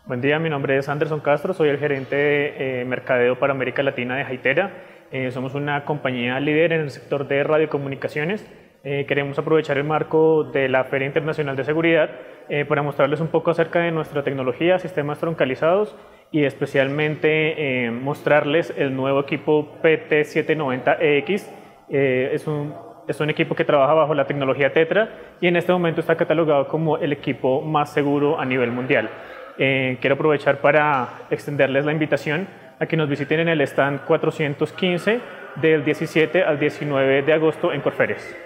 Buen día, mi nombre es Anderson Castro, soy el gerente de mercadeo para América Latina de Hytera. Somos una compañía líder en el sector de radiocomunicaciones. Queremos aprovechar el marco de la Feria Internacional de Seguridad para mostrarles un poco acerca de nuestra tecnología, sistemas troncalizados y especialmente mostrarles el nuevo equipo PT790EX. Es un equipo que trabaja bajo la tecnología Tetra y en este momento está catalogado como el equipo más seguro a nivel mundial. Quiero aprovechar para extenderles la invitación a que nos visiten en el stand 415 del 17 al 19 de agosto en Corferias.